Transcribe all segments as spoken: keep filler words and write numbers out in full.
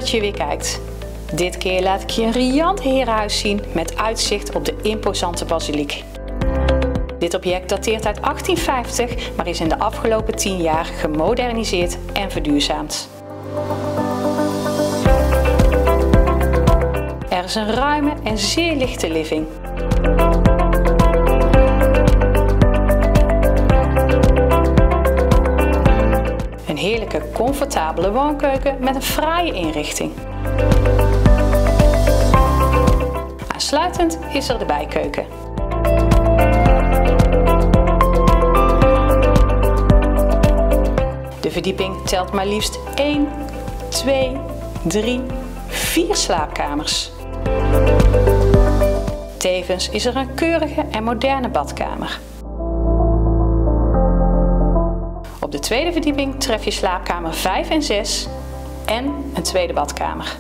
dat je weer kijkt. Dit keer laat ik je een riant herenhuis zien met uitzicht op de imposante basiliek. Dit object dateert uit achttien vijftig, maar is in de afgelopen tien jaar gemoderniseerd en verduurzaamd. Er is een ruime en zeer lichte living. Een heerlijke, comfortabele woonkeuken met een fraaie inrichting. Aansluitend is er de bijkeuken. De verdieping telt maar liefst één, twee, drie, vier slaapkamers. Tevens is er een keurige en moderne badkamer. Op de tweede verdieping tref je slaapkamer vijf en zes en een tweede badkamer.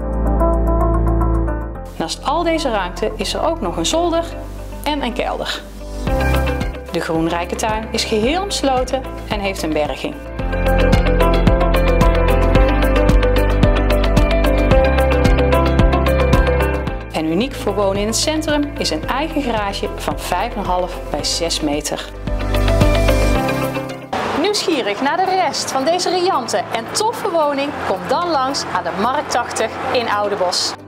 Naast al deze ruimte is er ook nog een zolder en een kelder. De groenrijke tuin is geheel omsloten en heeft een berging. En uniek voor wonen in het centrum is een eigen garage van vijf komma vijf bij zes meter. Nieuwsgierig naar de rest van deze riante en toffe woning? Kom dan langs aan de Markt tachtig in Oudenbosch.